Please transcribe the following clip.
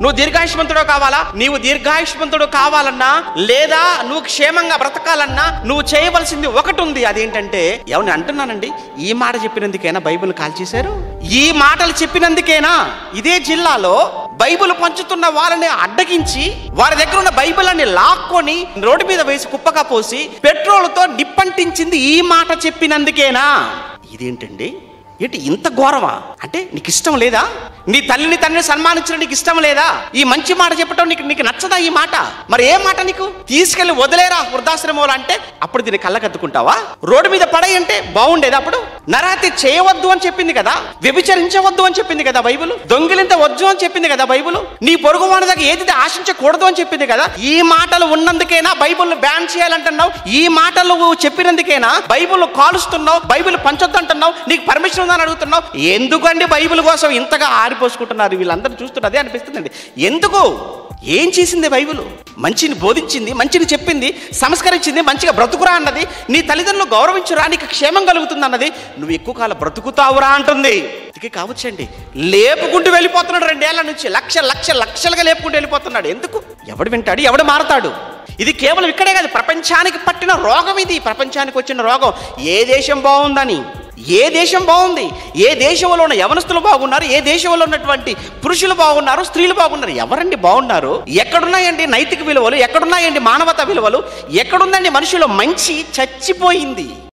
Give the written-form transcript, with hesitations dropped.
నువ్వు దీర్ఘాయుష్మంతుడు కావాలా? నీవు దీర్ఘాయుష్మంతుడు కావాలన్నా లేదా నువ్వు క్షేమంగా బ్రతకాలన్నా నువ్వు చేయవలసింది ఒకటి ఉంది. అదేంటంటే, ఎవరిని అంటున్నానండి, ఈ మాట చెప్పినందుకేనా బైబిల్ కాల్చేశారు? ఈ మాటలు చెప్పినందుకేనా ఇదే జిల్లాలో బైబిల్ పంచుతున్న వాళ్ళని అడ్డగించి వారి దగ్గర ఉన్న బైబిల్ అని లాక్కొని రోడ్డు మీద వేసి కుప్పగా పోసి పెట్రోల్తో నిప్పంటించింది ఈ మాట చెప్పినందుకేనా? ఇదేంటండి, ఏంటి ఇంత ఘోరమా? అంటే నీకు ఇష్టం లేదా? నీ తల్లిని తండ్రిని సన్మానించడం నీకు ఇష్టం లేదా? ఈ మంచి మాట చెప్పటం నీకు నచ్చదా? ఈ మాట మరి ఏ మాట? నీకు తీసుకెళ్లి వదిలేరా వృద్ధాశ్రమంలో అంటే అప్పుడు దీన్ని కళ్ళకద్దుకుంటావా? రోడ్డు మీద పడై అంటే బాగుండేది. అప్పుడు నరహత్య చేయవద్దు అని చెప్పింది కదా, వ్యభిచరించవద్దు అని చెప్పింది కదా బైబిల్, దొంగిలించవద్దు అని చెప్పింది కదా బైబిల్, నీ పొరుగు వాని దగ్గర ఏది ఆశించకూడదు అని చెప్పింది కదా. ఈ మాటలు ఉన్నందుకేనా బైబిల్ బ్యాన్ చేయాలంటున్నావు? ఈ మాటలు చెప్పినందుకేనా బైబిల్ కాలుస్తున్నావు, బైబిల్ పంచొద్దు అంటున్నావు, నీకు పర్మిషన్ ఉందని అడుగుతున్నావు? ఎందుకండి బైబిల్ కోసం ఇంతగా ఆరిపోసుకుంటున్నారు? వీళ్ళందరూ చూస్తున్నదే అనిపిస్తుందండి. ఎందుకు? ఏం చేసింది బైబిల్? మంచిని బోధించింది, మంచిని చెప్పింది, సంస్కరించింది, మంచిగా బ్రతుకురా అన్నది, నీ తల్లిదండ్రులు గౌరవించురా, నీకు క్షేమం కలుగుతుంది అన్నది, నువ్వు ఎక్కువ కాలం బ్రతుకుతావురా అంటుంది. ఇది కావచ్చండి, లేపుకుంటూ వెళ్ళిపోతున్నాడు 2 ఏళ్ల నుంచి, లక్షలుగా లేపుకుంటూ వెళ్ళిపోతున్నాడు. ఎందుకు? ఎవడు వింటాడు? ఎవడు మారతాడు? ఇది కేవలం ఇక్కడే కాదు, ప్రపంచానికి పట్టిన రోగం ఇది. ప్రపంచానికి వచ్చిన రోగం. ఏ దేశం బాగుందని, ఏ దేశం బాగుంది, ఏ దేశంలో ఉన్న యవనస్తులు బాగున్నారు, ఏ దేశంలో ఉన్నటువంటి పురుషులు బాగున్నారు, స్త్రీలు బాగున్నారు? ఎవరండి బాగున్నారు? ఎక్కడున్నాయండి నైతిక విలువలు? ఎక్కడున్నాయండి మానవతా విలువలు? ఎక్కడుందండి మనుషుల మంచి? చచ్చిపోయింది.